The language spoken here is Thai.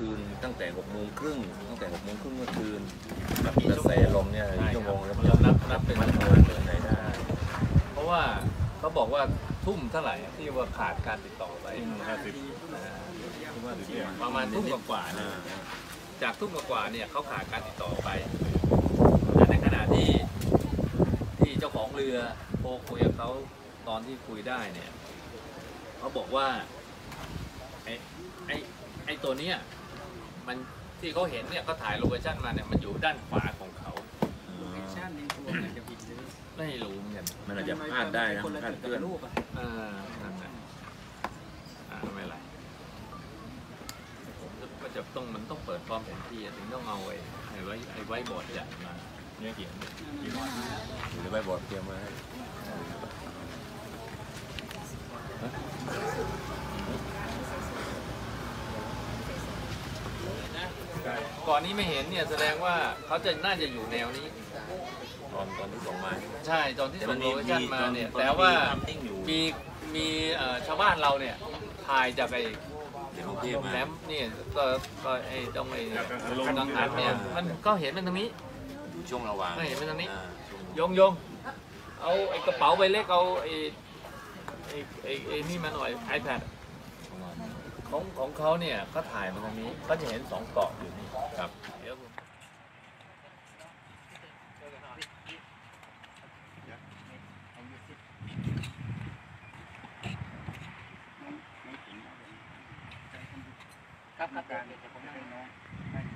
คืนตั้งแต่6:30ตั้งแต่6:30เมื่อคืนกับกระแสลมเนี่ยชั่วโมงแล้วนับเป็นมันประมาณไหนได้เพราะว่าเขาบอกว่าทุ่มเท่าไหร่ที่ว่าขาดการติดต่อไปประมาณทุ่มกว่าเนี่ยจากทุ่มกว่าเนี่ยเขาขาดการติดต่อไปแต่ในขณะที่เจ้าของเรือโทรคุยกับเขาตอนที่คุยได้เนี่ยเขาบอกว่าไอ้ตัวเนี้ยมันที่เขาเห็นเนี่ยเขาถ่ายโลเคชั่นมาเนี่ยมันอยู่ด้านขวาของเขาไม่รู้เหมือนกันมันอาจจะพลาดได้นะพลาดเคลื่อนไม่ไรมันจะต้องเปิดความแผนที่ถึงต้องเอาไว้บอร์ดใหญ่มาเนี่ยเขียนหรือไว้บอร์ดเตรียมไว้ให้ก่อนนี้ไม่เห็นเนี่ยแสดงว่าเขาน่าจะอยู่แนวนี้ตอนที่ส่งมาใช่ตอนที่ส่งโลเคชั่นมาเนี่ยแต่ว่ามีชาวบ้านเราเนี่ยถ่ายจากไอ้โรงแรมนี่ก็ไอ้ตรงไอ้กังหันเนี่ยมันก็เห็นเป็นตรงนี้ช่วงระหว่างไม่เห็นเป็นตรงนี้ยงเอาไอ้กระเป๋าใบเล็กเอาไอ้นี่มาหน่อย iPad ของเขาเนี่ยก็ถ่ายมาตรงนี้ก็จะเห็น2 เกาะอยู่นี่ครับครับการเดี๋ยวผมให้น้อง